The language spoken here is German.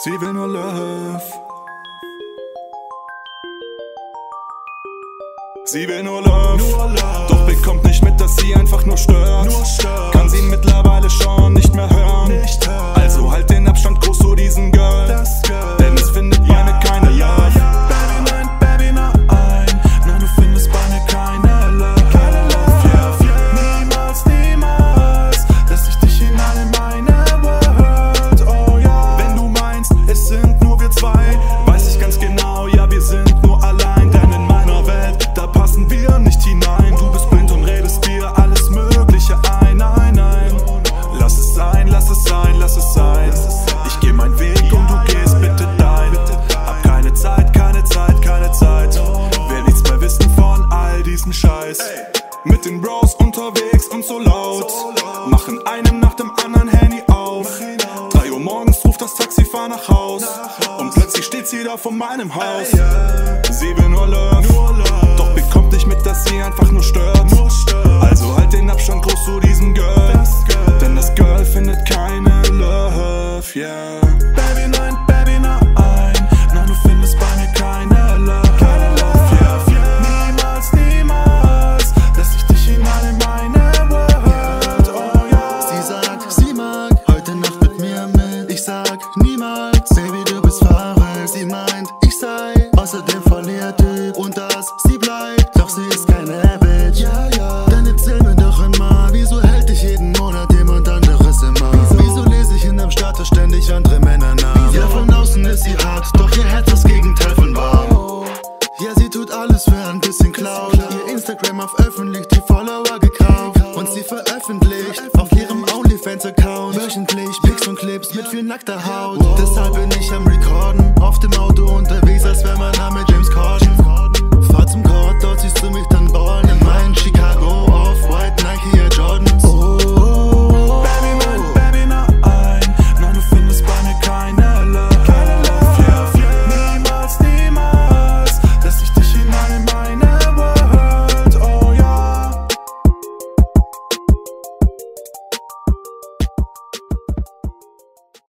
Sie will nur Love. Sie will nur Love, doch bekommt nicht mit, dass sie einfach nur stört. Kann sie mittlerweile schon nicht mehr hören. Also halt den Abstand groß zu diesem Girl, denn es findet bei mir keine Love. Baby, nein, Baby, nein, nein, du findest bei mir keine Love. Niemals, niemals lass ich dich hinein in meine World, oh ja. Wenn du meinst, es sind nur wir zwei, weiß ich ganz genau, ja, wir sind nur allein. Denn in meiner Welt, da passen wir nicht hinein. Du bist blind und redest dir alles Mögliche ein. Nein, nein, lass es sein, lass es sein, lass es sein. Ich geh meinen Weg und du gehst bitte dein. Hab keine Zeit, keine Zeit, keine Zeit. Will nichts mehr wissen von all diesem Scheiß. Mit den Bros unterwegs und so laut, machen einen nach dem anderen Handy auf. 3 Uhr morgens ruft das Taxifahrer nach Haus und plötzlich steht sie da vor meinem Haus. Sie will nur Love, doch bekommt nicht mit, dass sie einfach nur stört. Also halt den Abstand groß zu diesem Girl, denn das Girl findet keine Love, yeah. Baby, nein, Baby, nein, nein, du findest bei mir keine Love. Niemals, niemals lass ich dich hinein in meine World, oh ja. Sie sagt, sie mag heute Nacht mit mir mit. Ich sag niemals, Baby, du bist verrückt. Sie meint, ich sei außerdem verliert Typ und dass sie bleibt, doch sie ist keine Bitch. Ja, ja. Dann erzähl mir doch einmal, wieso hält dich jeden Monat jemand anderes immer? Wieso lese ich in deinem Status ständig andere Männernamen? Ja, von außen ist sie hart, doch ihr Herz das Gegenteil von warm. Ja, sie tut alles für ein bisschen Cloud. Ihr Instagram auf öffentlich, die Follower gekauft. Und sie veröffentlicht auf ihrem OnlyFans-Account wöchentlich Pics und Clips mit viel nackter Haut. Deshalb bin ich am Recorden, auf dem Auto unterwegs, als wär